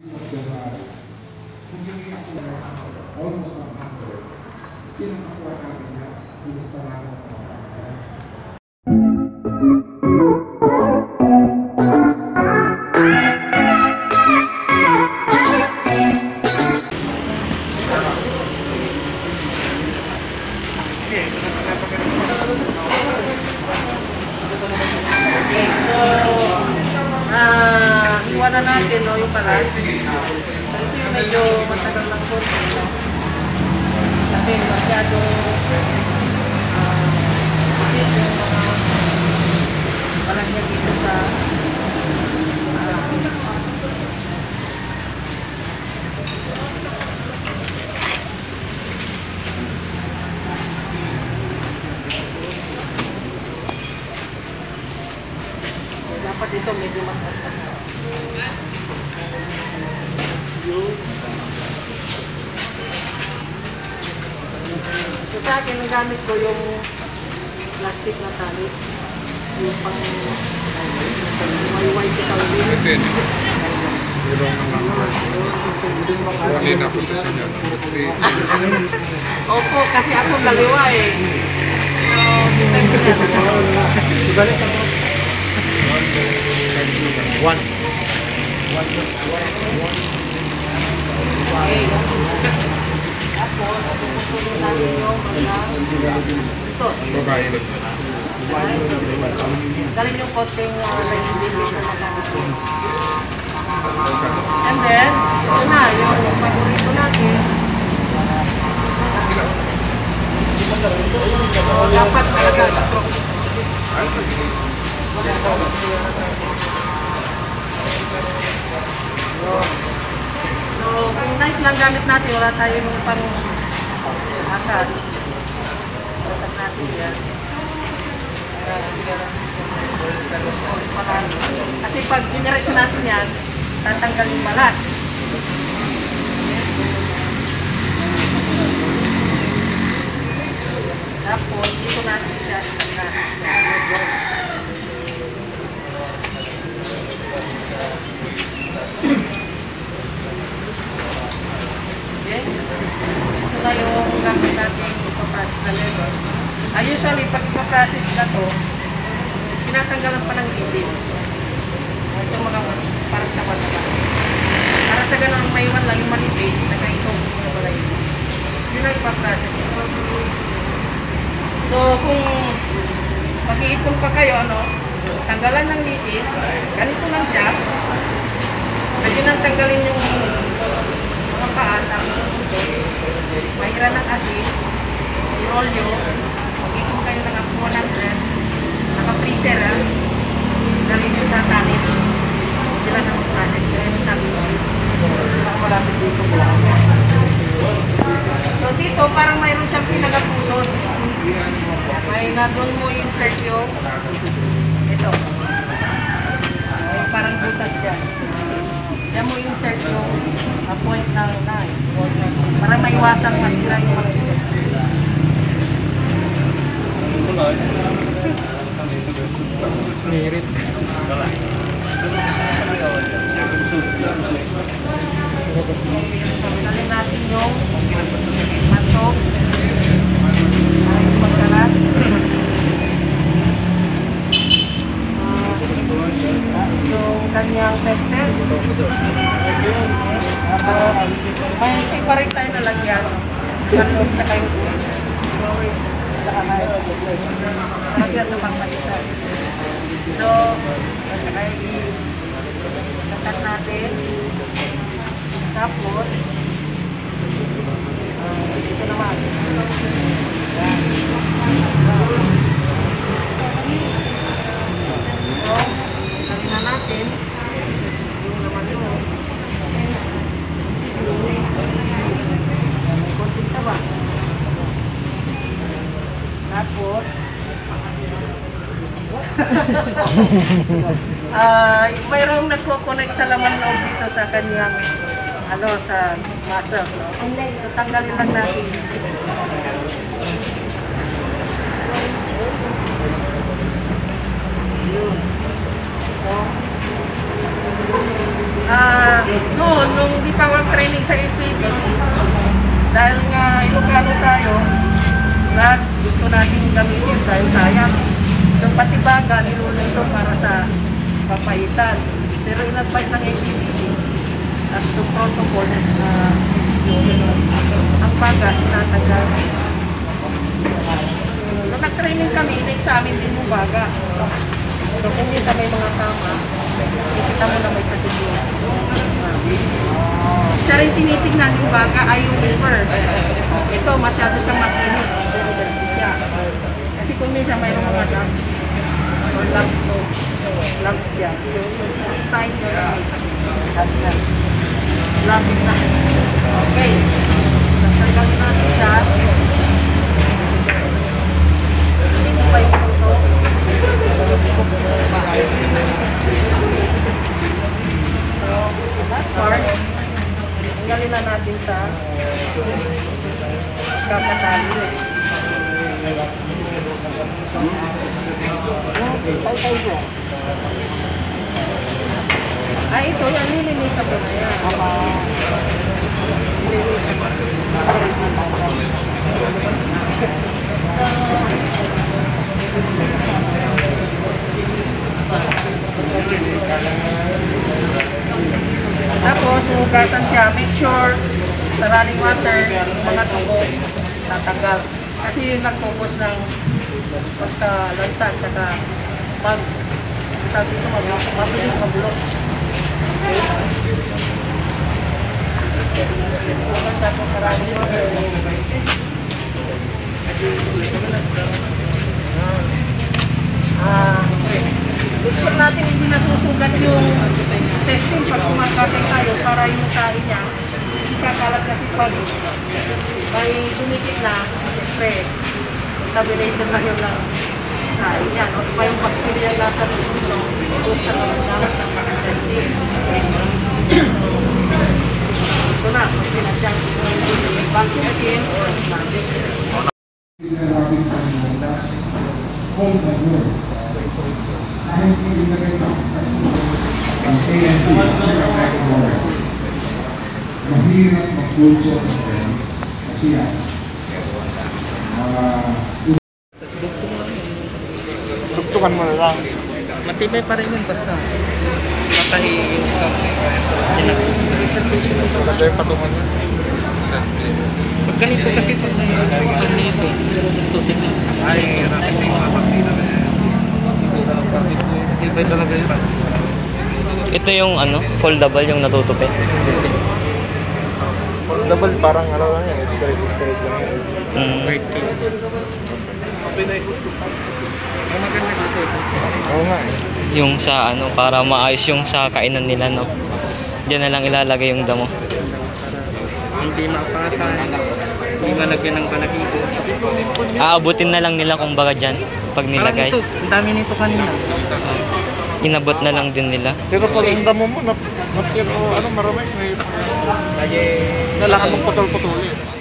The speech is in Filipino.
Iwanan natin, no, yung palas. Ito yung medyo matagal lang po. Kasi masyado yung mga palangyan dito sa dapat dito medyo matagal. So, sa akin, ang gamit ko yung plastic na tali. Yung pang may white ito. Ito yun. Wali na po ito sa inyo. Opo, kasi ako kaliwa eh. Ibalik ako. One. Okay. Tapos, puputuloy natin yung mga ito. Babae lang. Galing yung konting regulation na natin. And then, ito na, yung paborito natin. So, dapat talaga stroke. So, kung knife lang gamit natin, wala tayong pang akad. Tatak natin yan. Kasi pag diniretso natin yan, tatanggal yung balat. Tapos, dito natin siya itanggal. Okay? Ito na yung gamit natin ipaprocess na level. Usually, pag ipaprocess na ito, pinatanggalan pa ng liquid. Ito mga parang taba-taba. Para sa ganun, maiwan lang yung manipis na kaitong yun ang ipaprocess ito. So, kung mag-iipon pa kayo, tanggalan ng liquid, ganito lang siya. Pwede nang tanggalin yung mga paan, mahira ng asin, i-roll nyo, mag-iipon kayo ng 100, naka-freezer, dalhin nyo sa tanit, sila na mag-process, kaya yung sabi mo, malapit dito po. So dito, parang mayroon siyang pinagapusot. May doon mo insert yung ito. Parang butas dyan. Diyan mo insert yung point ng knife. Para maiwasan masira yung mga butas. Mirit. Tanggalin natin yung matok. Ay, magkalat. Yung kanyang testes. May separate tayo na lagyan. Kanilog sa kayo. Lagyan sa pagpalitan. So, kaya i-cut natin. Tapos, ito naman. So, sabi na natin. Yung naman yun. Konting taba. Tapos, mayroong nagko-connect sa laman loob dito sa kanyang sa muscles, no? So, tanggalin lang natin. Yun. So, Noon, nung di pa ako training sa APDC, dahil nga Ilocano tayo, lahat gusto natin gamitin dahil sayang. So pati baga, niluluto para sa papaitan. Pero in-advise ng APDC, as to protocol, ang baga, tinatagal. Nung nag-training kami, ina-examine din yung baga. So kung minsan may mga tama, ikita mo na may sakit yun. Isa rin tinitignan yung baga ay yung liver. Ito, masyado siyang makinis. Very dirty siya. Kasi kung minsan mayroong mga lumps or lumps to, lumps dyan. So, yung sign nyo na may sakit. Lapit na. Okay. Nagsagalin natin siya. Hindi mo pa yung puso. So, that part, tanggalin na natin sa kakatali. Tay-tay mo. Ay, ito yan, nilinisan ko na yan. Nilinisan ko. Tapos, hugasan siya. Make sure sa running water, mga tubo, tatanggal. Kasi yun nag-focus ng pagka-lansan, saka sabi ko, mabilis mabulok. Tapos sa running water, make sure natin hindi nasusugat yung testing pag kumakatay tayo para yung tayo niya hindi kakalat kasi pag may dumikit na siyempre contaminated na yun lang tayo niya o pa yung bacteria na nasa dito doon sa loob ng testing ito na pag pinasyang vaccine or magic Ang ANP, mahirap mag-pulso ng friend kasi yan. Tugtukan mo na lang. Matibay pa rin yun basta matahiin ito. Maganda yung patungan mo. Pag ganito kasi pag ganito, tutin na. Ay, rapid yung mga partida na yan. Matibay talaga yun. Ito yung ano, foldable yung natutupi. Foldable parang ano lang yan, straight lang yan. Ang maganda dito ito. Oo nga eh. Yung sa ano, para maayos yung sa kainan nila, no? Diyan na lang ilalagay yung damo. Hindi mapatan. Hindi malagyan ng balahibo. Aabutin na lang nila kumbaga dyan pag nilagay. Parang ito, ang dami nito kanina. Inabot na lang din nila. Pero pag ang damo mo, pero ano, marami, may kailangan mong putol-putulin.